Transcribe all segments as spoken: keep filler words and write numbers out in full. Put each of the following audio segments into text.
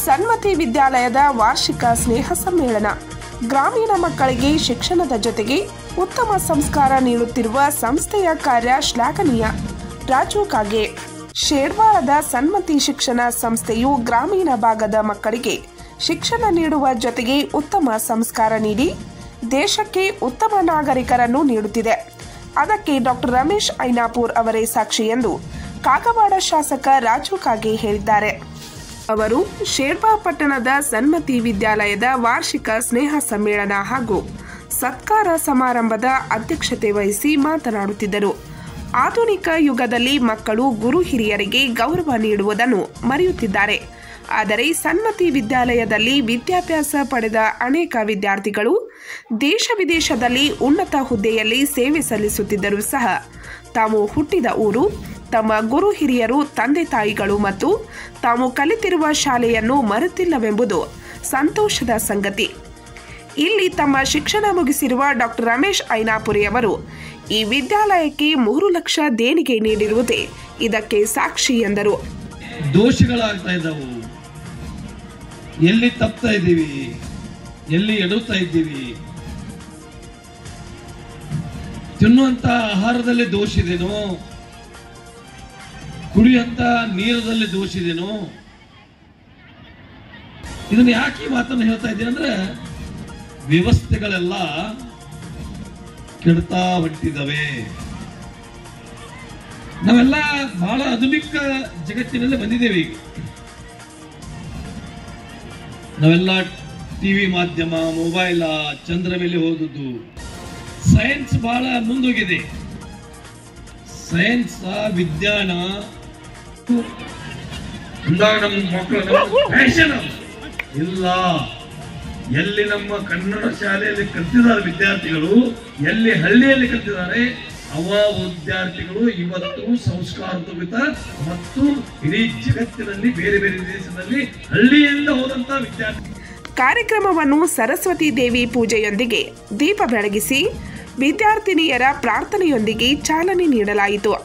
ಸನ್ಮತಿ ವಿದ್ಯಾಲಯದ ವಾರ್ಷಿಕ ಸ್ನೇಹ ಸಮ್ಮೇಳನ. ಗ್ರಾಮೀಣ ಮಕ್ಕಳಿಗೆ ಶಿಕ್ಷಣದ ಜೊತೆಗೆ ಉತ್ತಮ ಸಂಸ್ಕಾರ ನೀಡುತ್ತಿರುವ ಸಂಸ್ಥೆಯ ಕಾರ್ಯ ಶ್ಲಾಘನೀಯ. ರಾಜು ಕಾಗೆ. ಶೇರ್ವಾಳದ ಸನ್ಮತಿ ಶಿಕ್ಷಣ ಸಂಸ್ಥೆಯು ಗ್ರಾಮೀಣ ಭಾಗದ ಮಕ್ಕಳಿಗೆ ಶಿಕ್ಷಣ ನೀಡುವ ಜೊತೆಗೆ ಉತ್ತಮ ಸಂಸ್ಕಾರ ನೀಡಿ ದೇಶಕ್ಕೆ ಉತ್ತಮ ನಾಗರಿಕರನ್ನು ನೀಡುತ್ತಿದೆ. ಅದಕ್ಕೆ ಡಾಕ್ಟರ್ ರಮೇಶ್ ಐನಾಪುರ್ ಅವರೇ ಸಾಕ್ಷಿ ಎಂದು ಕಾಗವಾಡ ಶಾಸಕ ರಾಜು ಕಾಗೆ ಹೇಳಿದ್ದಾರೆ. ಅವರು ಶೇರ್ಬಾ ಪಟ್ಟಣದ ಸನ್ಮತಿ ವಿದ್ಯಾಲಯದ ವಾರ್ಷಿಕ ಸ್ನೇಹ ಸಮ್ಮೇಳನ ಹಾಗೂ ಸತ್ಕಾರ ಸಮಾರಂಭದ ಅಧ್ಯಕ್ಷತೆ ವಹಿಸಿ ಮಾತನಾಡುತ್ತಿದ್ದರು. ಆಧುನಿಕ ಯುಗದಲ್ಲಿ ಮಕ್ಕಳು ಗುರು ಹಿರಿಯರಿಗೆ ಗೌರವ ನೀಡುವುದನ್ನು ಮರೆಯುತ್ತಿದ್ದಾರೆ. ಆದರೆ ಸನ್ಮತಿ ವಿದ್ಯಾಲಯದಲ್ಲಿ ವಿದ್ಯಾಭ್ಯಾಸ ಪಡೆದ ಅನೇಕ ವಿದ್ಯಾರ್ಥಿಗಳು ದೇಶ ವಿದೇಶದಲ್ಲಿ ಉನ್ನತ ಹುದ್ದೆಯಲ್ಲಿ ಸೇವೆ ಸಲ್ಲಿಸುತ್ತಿದ್ದರೂ ಸಹ ತಾವು ಹುಟ್ಟಿದ ಊರು, ತಮ್ಮ ಗುರು ಹಿರಿಯರು, ತಂದೆ ತಾಯಿಗಳು ಮತ್ತು ತಾವು ಕಲಿತಿರುವ ಶಾಲೆಯನ್ನು ಮರೆತಿಲ್ಲವೆಂಬುದು ಸಂತೋಷದ ಸಂಗತಿ. ಇಲ್ಲಿ ತಮ್ಮ ಶಿಕ್ಷಣ ಮುಗಿಸಿರುವ ಡಾಕ್ಟರ್ ರಮೇಶ್ ಐನಾಪುರಿ ಅವರು ಈ ವಿದ್ಯಾಲಯಕ್ಕೆ ಮೂರು ಲಕ್ಷ ದೇಣಿಗೆ ನೀಡಿರುವುದೇ ಇದಕ್ಕೆ ಸಾಕ್ಷಿ ಎಂದರು. ದೋಷಗಳಾಗ್ತಾ ಇದ್ದಾವು, ಎಲ್ಲಿ ತಪ್ತಾ ಇದ್ದೀವಿ, ಎಲ್ಲಿ ಎಡುತ್ತಾ ಇದ್ದೀವಿ, ತಿನ್ನುವಂತ ಆಹಾರದಲ್ಲಿ ದೋಷ ಇದೆನೋ, ಕುಡಿಯುವಂತ ನೀರದಲ್ಲಿ ದೋಷ ಇದೆನೋ, ಇದನ್ನ ಯಾಕೆ ಮಾತನ್ನು ಹೇಳ್ತಾ ಇದ್ದೀನಿ ಅಂದ್ರೆ ವ್ಯವಸ್ಥೆಗಳೆಲ್ಲ ಕೆಡ್ತಾ ಹೊಂಟಿದವೆ. ನಾವೆಲ್ಲ ಬಹಳ ಆಧುನಿಕ ಜಗತ್ತಿನಲ್ಲಿ ಬಂದಿದ್ದೇವೆ. ಈಗ ನಾವೆಲ್ಲ ಟಿವಿ ಮಾಧ್ಯಮ, ಮೊಬೈಲ, ಚಂದ್ರ ಮೇಲೆ ಹೋದದ್ದು, ಸೈನ್ಸ್ ಬಹಳ ಮುಂದೋಗಿದೆ. ಸೈನ್ಸ್, ವಿಜ್ಞಾನ ನಮ್ಮ ಮಕ್ಕಳು ಫ್ಯಾಷನ್ ಇಲ್ಲ. ಎಲ್ಲಿ ನಮ್ಮ ಕನ್ನಡ ಶಾಲೆಯಲ್ಲಿ ಕಲಿತಿದ್ದಾರೆ ವಿದ್ಯಾರ್ಥಿಗಳು, ಎಲ್ಲಿ ಹಳ್ಳಿಯಲ್ಲಿ ಕಲಿತಿದ್ದಾರೆ ಅವ ವಿದ್ಯಾರ್ಥಿಗಳು ಇವತ್ತು ಸಂಸ್ಕಾರಯುತ ಮತ್ತು ಇಡೀ ಜಗತ್ತಿನಲ್ಲಿ ಬೇರೆ ಬೇರೆ ದೇಶದಲ್ಲಿ ಹಳ್ಳಿಯಿಂದ ಹೋದಂತ ವಿದ್ಯಾರ್ಥಿ. ಕಾರ್ಯಕ್ರಮವನ್ನು ಸರಸ್ವತಿ ದೇವಿ ಪೂಜೆಯೊಂದಿಗೆ ದೀಪ ಬೆಳಗಿಸಿ ವಿದ್ಯಾರ್ಥಿನಿಯರ ಪ್ರಾರ್ಥನೆಯೊಂದಿಗೆ ಚಾಲನೆ ನೀಡಲಾಯಿತು.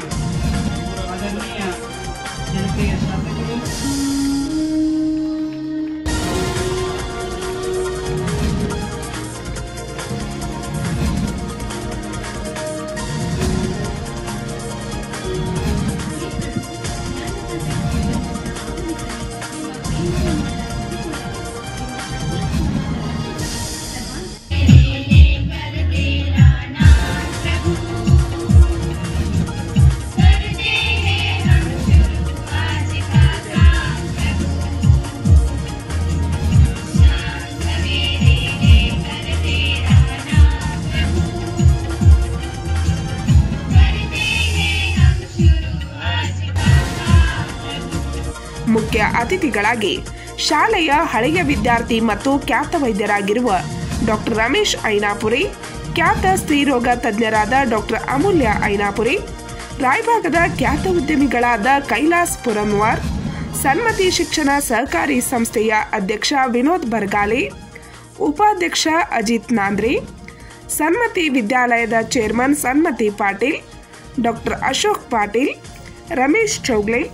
ಮುಖ್ಯ ಅತಿಥಿಗಳಾಗಿ ಶಾಲೆಯ ಹಳೆಯ ವಿದ್ಯಾರ್ಥಿ ಮತ್ತು ಖ್ಯಾತ ವೈದ್ಯರಾಗಿರುವ ಡಾಕ್ಟರ್ ರಮೇಶ್ ಐನಾಪುರಿ, ಖ್ಯಾತ ಸ್ತ್ರೀರೋಗ ತಜ್ಞರಾದ ಡಾಕ್ಟರ್ ಅಮೂಲ್ಯ ಐನಾಪುರಿ, ರಾಯಭಾಗದ ಖ್ಯಾತ ಉದ್ಯಮಿಗಳಾದ ಕೈಲಾಸ್ ಪುರಮ್ವಾರ್, ಸನ್ಮತಿ ಶಿಕ್ಷಣ ಸಹಕಾರಿ ಸಂಸ್ಥೆಯ ಅಧ್ಯಕ್ಷ ವಿನೋದ್ ಬರ್ಗಾಲೆ, ಉಪಾಧ್ಯಕ್ಷ ಅಜಿತ್ ನಾಂದ್ರೆ, ಸನ್ಮತಿ ವಿದ್ಯಾಲಯದ ಚೇರ್ಮನ್ ಸನ್ಮತಿ ಪಾಟೀಲ್, ಡಾಕ್ಟರ್ ಅಶೋಕ್ ಪಾಟೀಲ್, ರಮೇಶ್ ಚೌಗ್ಲೆ,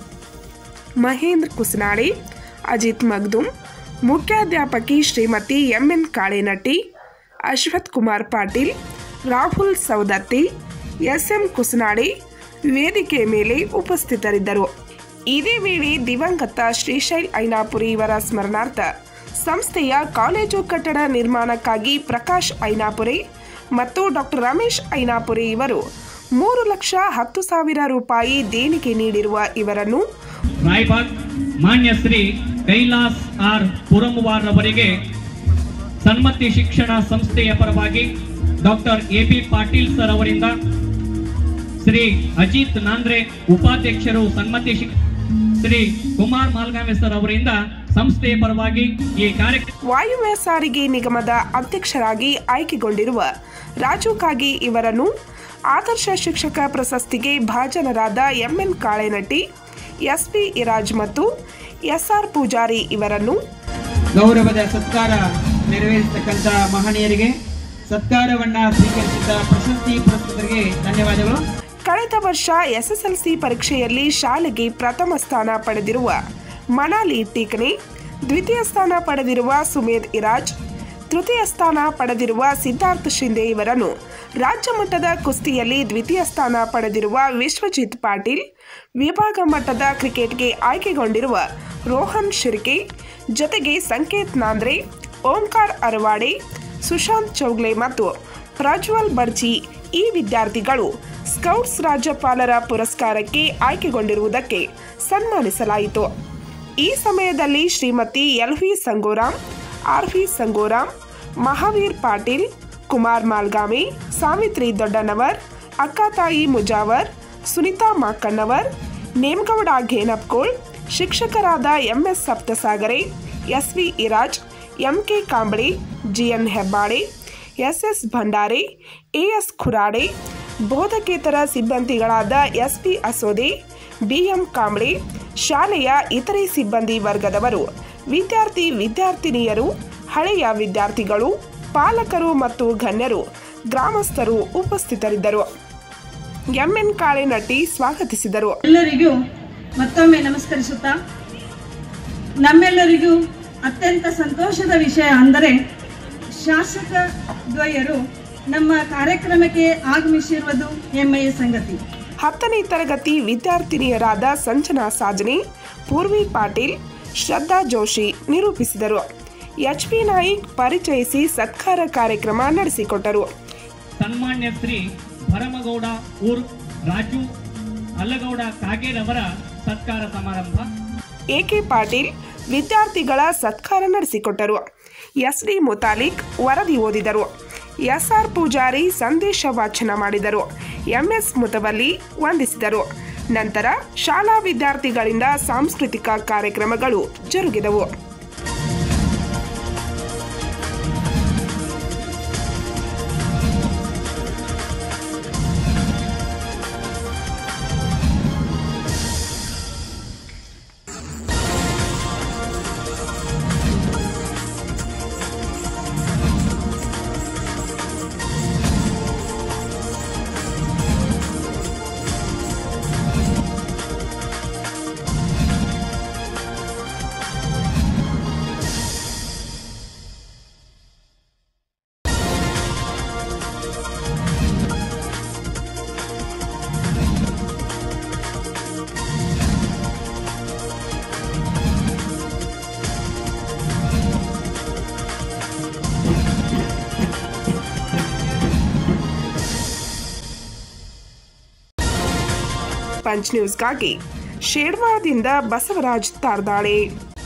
ಮಹೇಂದ್ರ ಕುಸನಾಳಿ, ಅಜಿತ್ ಮಗ್ದುಮ್, ಮುಖ್ಯಾಧ್ಯಾಪಕಿ ಶ್ರೀಮತಿ ಎಂಎನ್ ಕಾಳೇನಟ್ಟಿ, ಅಶ್ವಥ್ ಕುಮಾರ್ ಪಾಟೀಲ್, ರಾಹುಲ್ ಸೌದತ್ತಿ, ಎಸ್ಎಂ ಕುಸನಾಡಿ ವೇದಿಕೆ ಮೇಲೆ ಉಪಸ್ಥಿತರಿದ್ದರು. ಇದೇ ವೇಳೆ ದಿವಂಗತ ಶ್ರೀಶೈಲ್ ಐನಾಪುರಿ ಇವರ ಸ್ಮರಣಾರ್ಥ ಸಂಸ್ಥೆಯ ಕಾಲೇಜು ಕಟ್ಟಡ ನಿರ್ಮಾಣಕ್ಕಾಗಿ ಪ್ರಕಾಶ್ ಐನಾಪುರಿ ಮತ್ತು ಡಾಕ್ಟರ್ ರಮೇಶ್ ಐನಾಪುರಿ ಇವರು ಮೂರು ಲಕ್ಷ ಹತ್ತು ಸಾವಿರ ರೂಪಾಯಿ ದೇಣಿಗೆ ನೀಡಿರುವ ಇವರನ್ನು ರಾಯಬಾಗ್ ಮಾನ್ಯ ಶ್ರೀ ಕೈಲಾಸ್ ಆರ್ ಪುರಮ್ವಾರ್ ಅವರಿಗೆ ಸನ್ಮತಿ ಶಿಕ್ಷಣ ಸಂಸ್ಥೆಯ ಪರವಾಗಿ doctor A B Patil sir ಅವರಿಂದ, ಶ್ರೀ ಅಜಿತ್ ನಾಂದ್ರೆ ಉಪಾಧ್ಯಕ್ಷರು ಸನ್ಮತಿ ಶ್ರೀ ಕುಮಾರ್ ಮಾಲ್ಗಾಮೆ ಸರ್ ಅವರಿಂದ ಸಂಸ್ಥೆಯ ಪರವಾಗಿ ಈ ಕಾರ್ಯಕ್ರಮ. ವಾಯುವ್ಯ ಸಾರಿಗೆ ನಿಗಮದ ಅಧ್ಯಕ್ಷರಾಗಿ ಆಯ್ಕೆಗೊಂಡಿರುವ ರಾಜು ಕಾಗೆ ಇವರನ್ನು ಆದರ್ಶ ಶಿಕ್ಷಕ ಪ್ರಶಸ್ತಿಗೆ ಭಾಜನರಾದ ಎಂಎನ್ ಕಾಳೇನಟ್ಟಿ, ಎಸ್ಪಿ ಇರಾಜ್ ಮತ್ತು ಎಸ್ಆರ್ ಪೂಜಾರಿ ಇವರನ್ನು ಗೌರವದ ಸತ್ಕಾರ ನೆರವೇರಿಸತಕ್ಕಂಥ ಮಹನೀಯರಿಗೆ ಸತ್ಕಾರವನ್ನ ಸ್ವೀಕರಿಸಿದ ಪ್ರಶಸ್ತಿ ಪುರಸ್ಕೃತರಿಗೆ ಧನ್ಯವಾದಗಳು. ಕಳೆದ ವರ್ಷ ಎಸ್ಎಸ್ಎಲ್ಸಿ ಪರೀಕ್ಷೆಯಲ್ಲಿ ಶಾಲೆಗೆ ಪ್ರಥಮ ಸ್ಥಾನ ಪಡೆದಿರುವ ಮನಾಲಿ ಟೀಕನೆ, ದ್ವಿತೀಯ ಸ್ಥಾನ ಪಡೆದಿರುವ ಸುಮೇಧ್ ಇರಾಜ್, ತೃತೀಯ ಸ್ಥಾನ ಪಡೆದಿರುವ ಸಿದ್ಧಾರ್ಥ್ ಶಿಂದೆ ಇವರನ್ನು ರಾಜ್ಯ ಮಟ್ಟದ ಕುಸ್ತಿಯಲ್ಲಿ ದ್ವಿತೀಯ ಸ್ಥಾನ ಪಡೆದಿರುವ ವಿಶ್ವಜಿತ್ ಪಾಟೀಲ್, ವಿಭಾಗ ಮಟ್ಟದ ಕ್ರಿಕೆಟ್ಗೆ ಆಯ್ಕೆಗೊಂಡಿರುವ ರೋಹನ್ ಶಿರ್ಕೆ, ಜೊತೆಗೆ ಸಂಕೇತ್ ನಾಂದ್ರೆ, ಓಂಕಾರ್ ಅರವಾಡೆ, ಸುಶಾಂತ್ ಚೌಗ್ಲೆ ಮತ್ತು ಪ್ರಜ್ವಲ್ ಬರ್ಜಿ ಈ ವಿದ್ಯಾರ್ಥಿಗಳು ಸ್ಕೌಟ್ಸ್ ರಾಜ್ಯಪಾಲರ ಪುರಸ್ಕಾರಕ್ಕೆ ಆಯ್ಕೆಗೊಂಡಿರುವುದಕ್ಕೆ ಸನ್ಮಾನಿಸಲಾಯಿತು. ಈ ಸಮಯದಲ್ಲಿ Shrimati L V Sangoram, R V Sangoram, Mahaveer Patil, Kumar Malgami, Savitri Doddanavar, Akkatai Mujawar, Sunita Makannavar, Nemagouda Ghenapkol, ಶಿಕ್ಷಕರಾದ M S Saptasagare, S V Iraj, M K Kambali, G N Hebbale, S S Bhandare, A S Khurade, ಬೋಧಕೇತರ ಸಿಬ್ಬಂದಿಗಳಾದ ಎಸ್ಪಿ ಅಸೋದೆ, ಬಿಎಂ ಕಾಂಬಳೆ, ಶಾಲೆಯ ಇತರೆ ಸಿಬ್ಬಂದಿ ವರ್ಗದವರು, ವಿದ್ಯಾರ್ಥಿ ವಿದ್ಯಾರ್ಥಿನಿಯರು, ಹಳೆಯ ವಿದ್ಯಾರ್ಥಿಗಳು, ಪಾಲಕರು ಮತ್ತು ಗಣ್ಯರು, ಗ್ರಾಮಸ್ಥರು ಉಪಸ್ಥಿತರಿದ್ದರು. ಎಂಎನ್ ಕಾಳೆನಟ್ಟಿ ಸ್ವಾಗತಿಸಿದರು. ಎಲ್ಲರಿಗೂ ಮತ್ತೊಮ್ಮೆ ನಮಸ್ಕರಿಸುತ್ತಾ, ನಮ್ಮೆಲ್ಲರಿಗೂ ಅತ್ಯಂತ ಸಂತೋಷದ ವಿಷಯ ಅಂದರೆ ಶಾಸಕ ದ್ವಯರು ನಮ್ಮ ಕಾರ್ಯಕ್ರಮಕ್ಕೆ ಆಗಮಿಸಿರುವುದು ಹೆಮ್ಮೆಯ ಸಂಗತಿ. ಹತ್ತನೇ ತರಗತಿ ವಿದ್ಯಾರ್ಥಿನಿಯರಾದ ಸಂಜನಾ ಸಾಜನಿ, ಪೂರ್ವಿ ಪಾಟೀಲ್, ಶ್ರದ್ಧಾ ಜೋಶಿ ನಿರೂಪಿಸಿದರು. ಎಚ್ ಪಿ ನಾಯಿಕ್ ಪರಿಚಯಿಸಿ ಸತ್ಕಾರ ಕಾರ್ಯಕ್ರಮ ನಡೆಸಿಕೊಟ್ಟರು. ಸನ್ಮಾನ್ಯ ಶ್ರೀ ಭರಮಗೌಡ ಊರ್ ರಾಜು ಅಲ್ಲಗೌಡ ಕಾಗೇರವರ ಸತ್ಕಾರ ಸಮಾರಂಭ. ಎಕೆ ಪಾಟೀಲ್ ವಿದ್ಯಾರ್ಥಿಗಳ ಸತ್ಕಾರ ನಡೆಸಿಕೊಟ್ಟರು. ಎಸ್ ಡಿ ಮುತಾಲಿಕ್ ವರದಿ ಓದಿದರು. ಎಸ್ ಆರ್ ಪೂಜಾರಿ ಸಂದೇಶ ವಾಚನ ಮಾಡಿದರು. ಎಂಎಸ್ ಮುತವಲ್ಲಿ ವಂದಿಸಿದರು. ನಂತರ ಶಾಲಾ ವಿದ್ಯಾರ್ಥಿಗಳಿಂದ ಸಾಂಸ್ಕೃತಿಕ ಕಾರ್ಯಕ್ರಮಗಳು ಜರುಗಿದವು. ಪಂಚ್ ನ್ಯೂಸ್ಗಾಗಿ ಶೇಡ್ವಾದಿಂದ ಬಸವರಾಜ್ ತಾರ್ದಾಳೆ.